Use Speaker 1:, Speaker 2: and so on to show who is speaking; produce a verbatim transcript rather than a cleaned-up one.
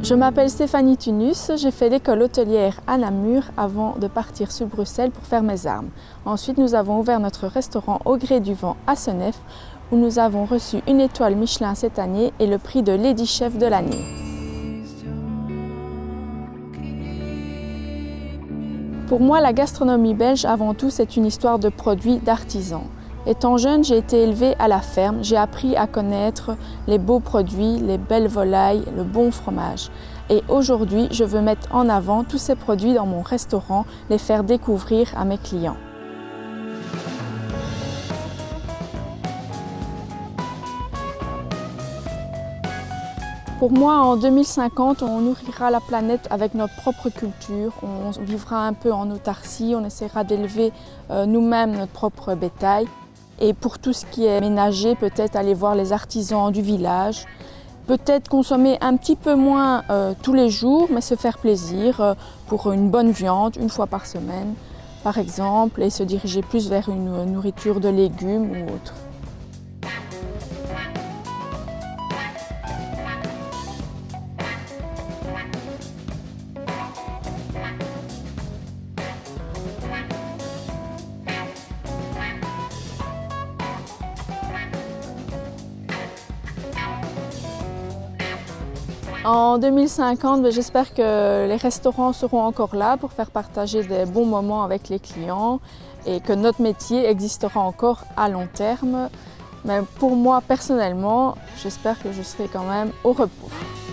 Speaker 1: Je m'appelle Stéphanie Tunus, j'ai fait l'école hôtelière à Namur avant de partir sur Bruxelles pour faire mes armes. Ensuite, nous avons ouvert notre restaurant Au Gré du Vent à Senef, où nous avons reçu une étoile Michelin cette année et le prix de Lady Chef de l'année. Pour moi, la gastronomie belge, avant tout, c'est une histoire de produits, d'artisans. Étant jeune, j'ai été élevée à la ferme, j'ai appris à connaître les beaux produits, les belles volailles, le bon fromage. Et aujourd'hui, je veux mettre en avant tous ces produits dans mon restaurant, les faire découvrir à mes clients. Pour moi, en deux mille cinquante, on nourrira la planète avec notre propre culture, on vivra un peu en autarcie, on essaiera d'élever euh, nous-mêmes notre propre bétail. Et pour tout ce qui est ménager, peut-être aller voir les artisans du village, peut-être consommer un petit peu moins euh, tous les jours, mais se faire plaisir euh, pour une bonne viande, une fois par semaine, par exemple, et se diriger plus vers une nourriture de légumes ou autre. En deux mille cinquante, j'espère que les restaurants seront encore là pour faire partager des bons moments avec les clients et que notre métier existera encore à long terme. Mais pour moi, personnellement, j'espère que je serai quand même au repos.